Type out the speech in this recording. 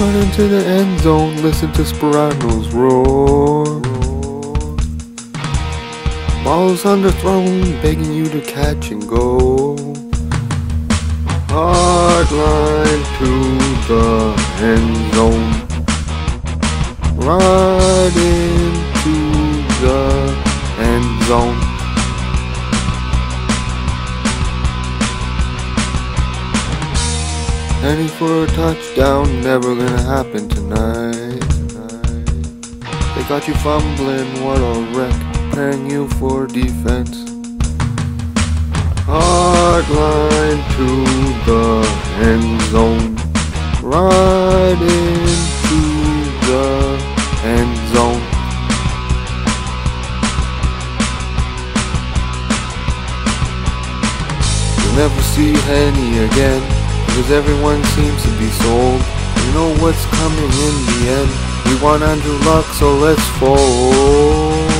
Run into the end zone, listen to Speranos roar. Balls underthrown, begging you to catch and go. Hard line to the end zone. Right into the end zone. Heading for a touchdown, never gonna happen tonight. They got you fumbling, what a wreck, preparing you for defense. Hard line to the end zone. Right into the end zone. You'll never see Henny again, because everyone seems to be sold. You know what's coming in the end. We want Andrew Luck, so let's fold.